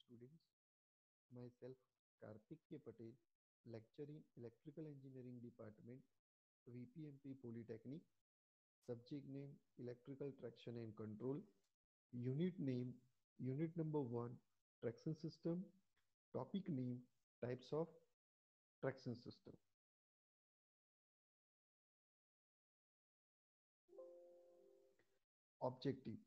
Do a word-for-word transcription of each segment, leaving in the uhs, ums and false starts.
students. Myself, Karthik K. Patel, lecturer in Electrical Engineering Department, V P M P Polytechnic. Subject name Electrical Traction and Control. Unit name Unit number one Traction System. Topic name Types of Traction System. Objective.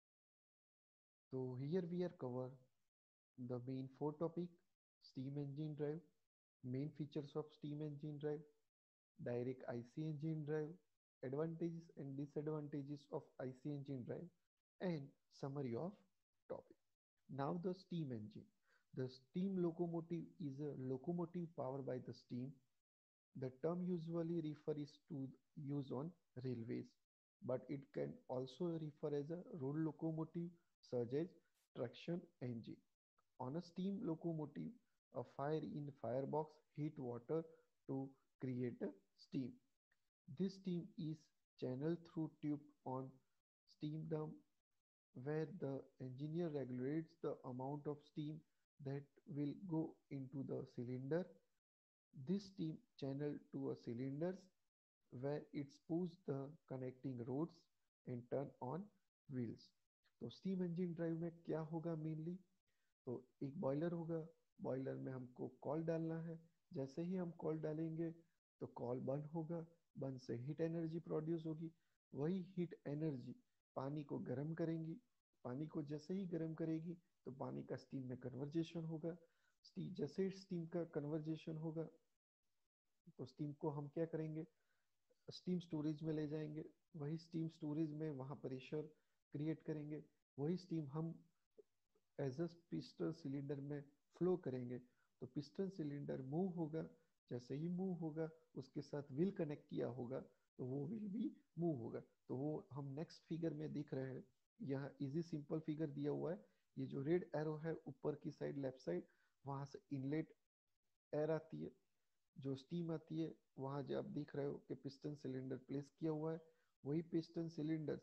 So here we are cover the main four topic: steam engine drive, main features of steam engine drive, direct I C engine drive, advantages and disadvantages of I C engine drive, and summary of topic. Now the steam engine. The steam locomotive is a locomotive powered by the steam. The term usually refers to use on railways, but it can also refer as a road locomotive such as traction engine. On a steam locomotive, a fire in firebox heat water to create a steam. This steam is channeled through tube on steam drum where the engineer regulates the amount of steam that will go into the cylinder. This steam channeled to a cylinders where it pulls the connecting rods and turn on wheels. तो steam engine drive में क्या होगा mainly? तो एक boiler होगा, boiler में हमको call डालना है। जैसे ही हम कॉल डालेंगे तो कॉल बंद होगा, बंद से हीट एनर्जी प्रोड्यूस होगी। वही हीट एनर्जी पानी को गर्म करेंगी, पानी को जैसे ही गर्म करेगी तो पानी का स्टीम में कन्वर्जेशन होगा। स्टीम जैसे ही स्टीम का कन्वर्जेशन होगा तो स्टीम को हम क्या करेंगे, स्टीम स्टोरेज में ले जाएंगे। वही स्टीम स्टोरेज में वहाँ प्रेशर क्रिएट करेंगे। वही स्टीम हम एज अ पिस्टन सिलेंडर में फ्लो करेंगे तो पिस्टन सिलेंडर मूव होगा। जैसे ही मूव होगा उसके साथ व्हील कनेक्ट किया होगा तो वो व्हील भी मूव होगा। तो वो हम नेक्स्ट फिगर में देख रहे हैं। यहाँ इजी सिंपल फिगर दिया हुआ है। ये जो रेड एरो है ऊपर की साइड लेफ्ट साइड, वहां से इनलेट एयर आती है, जो स्टीम आती है। वहां जो आप देख रहे हो कि पिस्टन सिलेंडर प्लेस किया हुआ है, वही पिस्टन सिलेंडर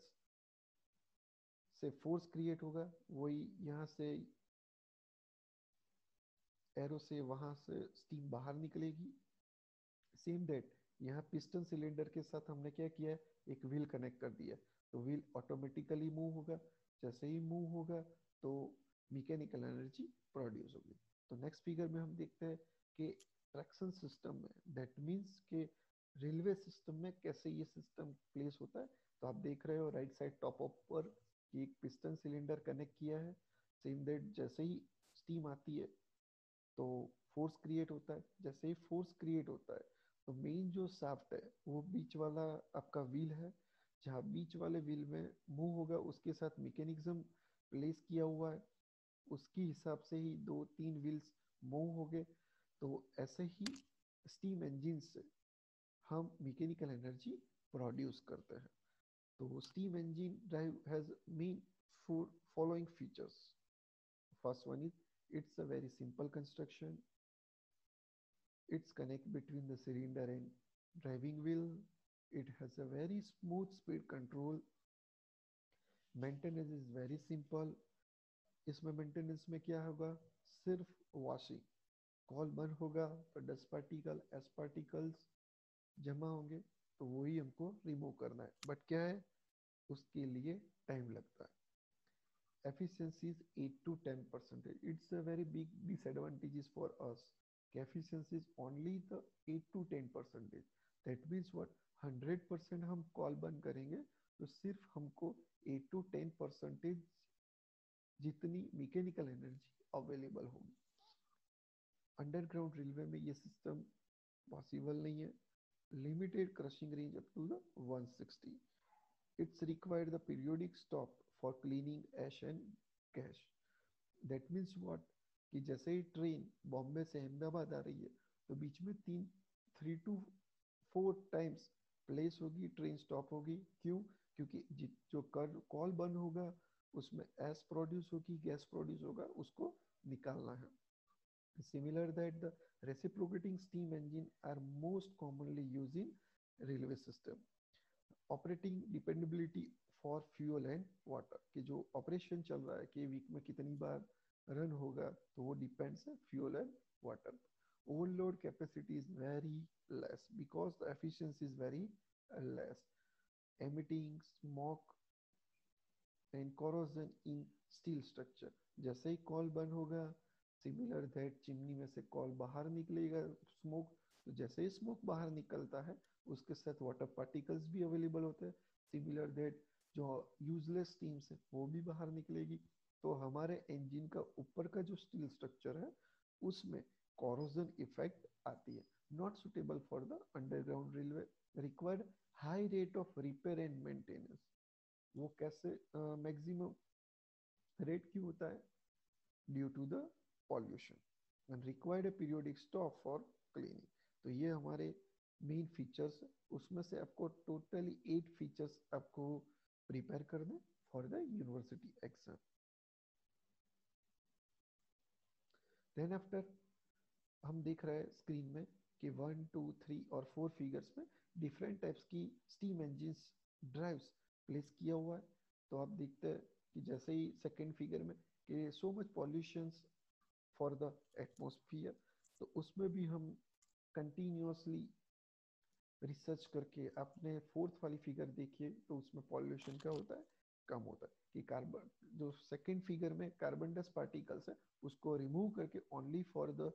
से फोर्स क्रिएट होगा। वही यहाँ से एरो से वहां से स्टीम बाहर निकलेगी। सेम दैट यहाँ पिस्टन सिलेंडर के साथ हमने क्या किया है, एक व्हील कनेक्ट कर दिया। तो व्हील ऑटोमेटिकली मूव होगा। जैसे ही मूव होगा तो मैकेनिकल एनर्जी प्रोड्यूस होगी। तो नेक्स्ट फिगर में हम देखते हैं कि ट्रैक्शन सिस्टम में, दैट मीन्स के रेलवे सिस्टम में कैसे ये सिस्टम प्लेस होता है। तो आप देख रहे हो राइट साइड टॉप ऑफ पर कि एक पिस्टन सिलेंडर कनेक्ट किया है। सेम दैट जैसे ही स्टीम आती है तो फोर्स क्रिएट होता है। जैसे ही फोर्स क्रिएट होता है तो मेन जो शाफ्ट है वो बीच वाला आपका व्हील है। जहाँ बीच वाले व्हील में मूव होगा उसके साथ मैकेनिज्म प्लेस किया हुआ है, उसके हिसाब से ही दो तीन व्हील्स मूव हो गए। तो ऐसे ही स्टीम इंजन से हम मैकेनिकल एनर्जी प्रोड्यूस करते हैं। तो steam engine drive has main four following features. First one is it's a very simple construction. It's connect between the cylinder and driving wheel. It has a very smooth speed control. Maintenance is very simple. इसमें maintenance में क्या होगा, सिर्फ washing. Call बंद होगा तो dust particle S particles जमा होंगे तो वही हमको रिमूव करना है। बट क्या है, उसके लिए टाइम लगता है। efficiency is eight to ten percentage. It's a very big disadvantages for us. Efficiency is only the eight to ten percentage. That means what, one hundred percent हम कॉल बंद करेंगे तो सिर्फ हमको eight to ten percentage जितनी mechanical energy available होगी। Underground railway में ये सिस्टम पॉसिबल नहीं है। Limited crushing range up to the one sixty. It's required the periodic stop for cleaning ash and gas. That means what, कि जैसे ही train Bombay से अहमदाबाद आ रही है तो बीच में तीन three two four times place होगी, ट्रेन स्टॉप होगी। क्यों? क्योंकि जो कर कॉल बंद होगा उसमें एस प्रोड्यूस होगी, गैस प्रोड्यूस होगा, उसको निकालना है। Similar that the reciprocating steam engine are most commonly used in railway system. Operating dependability for fuel and water, कि जो ऑपरेशन चल रहा है कि वीक में कितनी बार रन होगा तो वो डिपेंड्स है fuel and water. Overload capacity is very less because the efficiency is very less, emitting smoke and corrosion in steel structure. जैसे ही कॉल बंद होगा, सिमिलर दैट चिमनी में से कॉल बाहर निकलेगा स्मोक, तो जैसे ही स्मोक बाहर निकलता है उसके साथ वाटर पार्टिकल्स भी अवेलेबल होते हैं, सिमिलर दैट जो यूजलेस स्टीम्स है वो भी बाहर निकलेगी। तो हमारे इंजन का ऊपर का जो स्टील स्ट्रक्चर है उसमें corrosion इफेक्ट आती है, not suitable for the underground railway, required high rate of repair and maintenance. वो कैसे मैक्सिमम रेट क्यों होता है? Due to the pollution and required periodic stop for cleaning. तो ये हमारे मेन फीचर्स, उसमें से आपको टोटली एट फीचर्स आपको प्रिपेयर करने for the university exam. Then after हम देख रहे हैं स्क्रीन में कि वन टू थ्री और फोर फिगर्स में डिफरेंट टाइप्स की स्टीम इंजिन ड्राइव्स प्लेस किया हुआ है। तो आप देखते हैं कि जैसे ही सेकेंड फिगर में कि so much pollution for the atmosphere, तो उसमें भी हम कंटिन्यूसली रिसर्च करके अपने फोर्थ वाली फिगर देखिए तो उसमें पॉल्यूशन क्या होता है, कम होता है। कि कार्बन जो सेकेंड फिगर में कार्बन डस्ट पार्टिकल्स है उसको रिमूव करके ओनली फॉर द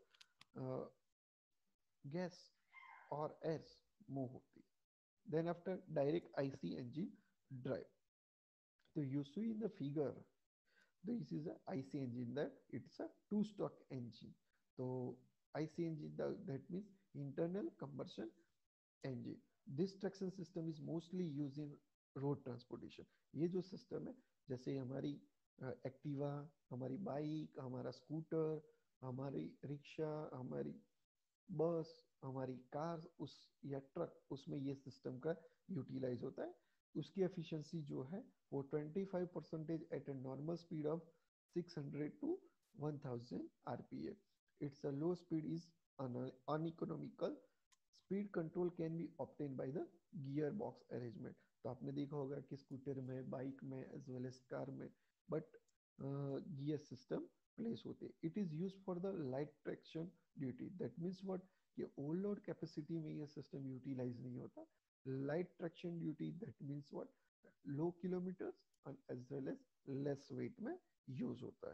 गैस और एयर मूव होती है। Then after direct IC engine drive, तो you see in the figure this is a I C engine, that it's a two stroke engine. So I C engine that means internal combustion engine. This traction system is mostly used in road transportation. ये जो system है जैसे हमारी Activa, हमारी bike, हमारा scooter, हमारी rickshaw, हमारी बस, हमारी कार उस या ट्रक, उसमें ये सिस्टम का यूटिलाइज होता है। उसकी एफिशिएंसी जो है वो twenty five percentage at a normal speed of six hundred to one thousand RPM. It's a low speed is uneconomical, speed control can be obtain by the gear box arrangement. तो आपने देखा होगा कि scooter में, bike में as well as car में, but gear system place होते हैं। It is use for the light traction duty, that means what, कि ओवरलोड कैपेसिटी में ये सिस्टम यूटिलाइज नहीं होता। Light traction duty that means what, low kilometers and as well as less weight में use होता है।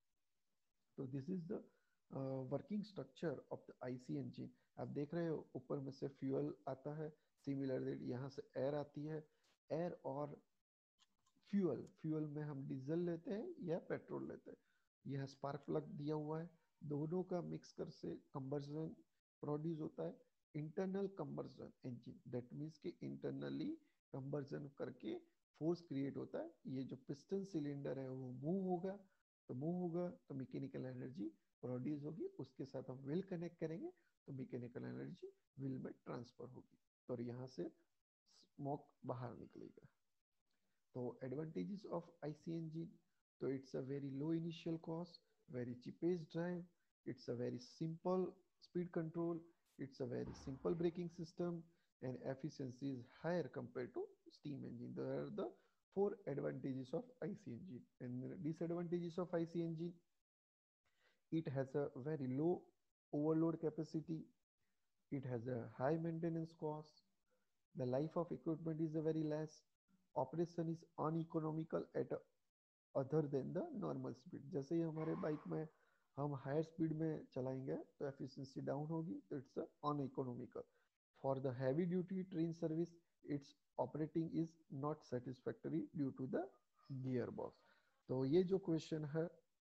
तो this is the working structure of the IC engine. आप देख रहे हो ऊपर में से फ्यूल आता है, सिमिलरली यहाँ से एयर आती है। एयर और फ्यूल, फ्यूल में हम डीजल लेते हैं या पेट्रोल लेते हैं। यह स्पार्क प्लग दिया हुआ है, दोनों का मिक्स कर से कंबर्जन प्रोड्यूस होता है। Internal combustion engine that means कि इंटरनली कंबर्जन करके फोर्स क्रिएट होता है। ये जो पिस्टन सिलेंडर है वो मूव होगा, तो मूव होगा तो मैकेनिकल एनर्जी प्रोड्यूस होगी, उसके साथ हम व्हील कनेक्ट करेंगे तो मैकेनिकल एनर्जी व्हील में ट्रांसफर होगी और यहाँ से स्मोक बाहर निकलेगा। तो advantages of I C engine, so it's a very low initial cost, very cheapest drive, it's a very simple speed control, it's a very simple braking system, and efficiency is higher compared to steam engine. There are the four advantages of I C engine. And disadvantages of I C engine, it has a very low overload capacity, it has a high maintenance cost, the life of equipment is a very less, operation is uneconomical at a other than the normal speed. जैसे ही हमारे bike में हम higher speed में चलाएंगे तो efficiency down होगी, तो it's uneconomical. For the heavy duty train service, it's operating is not satisfactory due to the gear box. तो ये जो क्वेश्चन है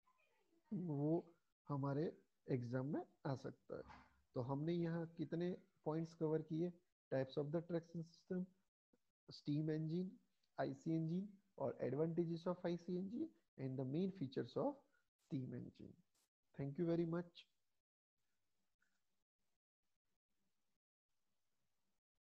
वो हमारे एग्जाम में आ सकता है। तो हमने यहाँ कितने पॉइंट्स कवर किए? Types of the traction system, steam engine, I C engine, or advantages of I C engine, and the main features of steam engine. Thank you very much.